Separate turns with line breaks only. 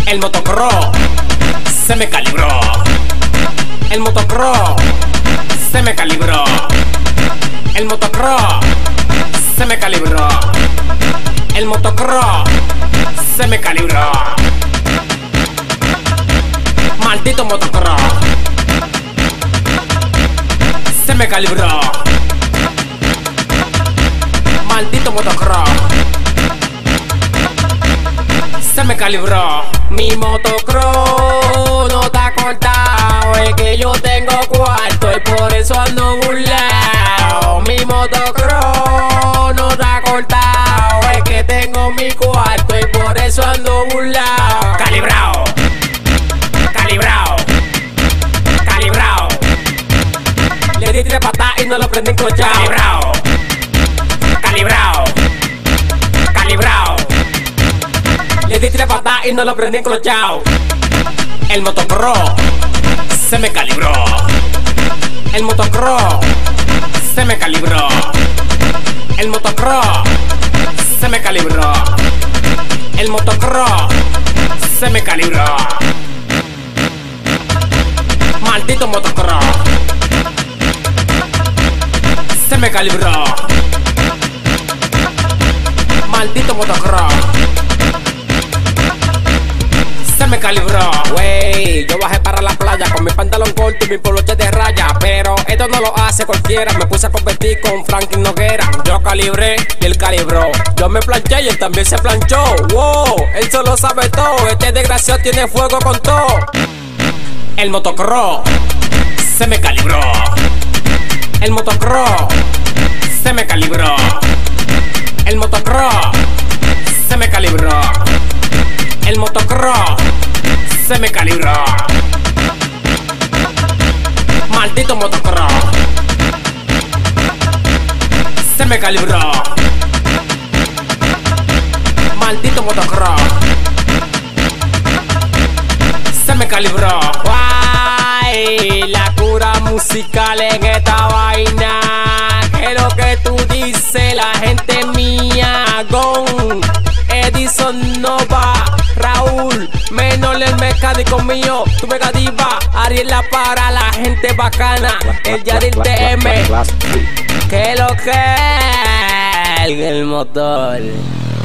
El motocross se me calibró. El motocross se me calibró. El motocross se me calibró. El motocross se me calibró. Maldito motocross se me calibró. Maldito motocross se me calibró. Mi motocross no está cortado, es que yo tengo cuarto y por eso ando burlao. Mi motocross no está cortado, es que tengo mi cuarto y por eso ando burlao. Calibrao, calibrao, calibrao. Le di 3 patas y no lo prendí encrochado. Calibrao, calibrao, calibrao. Le di 3 patas y no lo prendí encrochado. El motocross se me calibró. El motocross se me calibró. El motocross se me calibró. El motocross se me calibró. Maldito motocross se me calibró. Maldito motocross se me calibró. Wey, yo bajé para la playa con mi pantalón corto y mi poloche de raya, pero esto no lo hace cualquiera. Me puse a competir con Franklin Noguera. Yo calibré y él calibró. Yo me planché y él también se planchó. Wow, él solo sabe todo. Este desgraciado tiene fuego con todo. El motocross se me calibró. El motocross se me calibró. El motocross se me calibró. El motocross se me calibró. Maldito motocross se me calibró. Maldito motocross se me calibró. Guay, la cura musical en esta vaina. Que lo que tú dices, la gente mía. Gon, Edison Nova, Raúl, Menor el mecánico mío, tu mega diva, Ariela para la gente bacana, el Yaril TM, que lo que es el motor.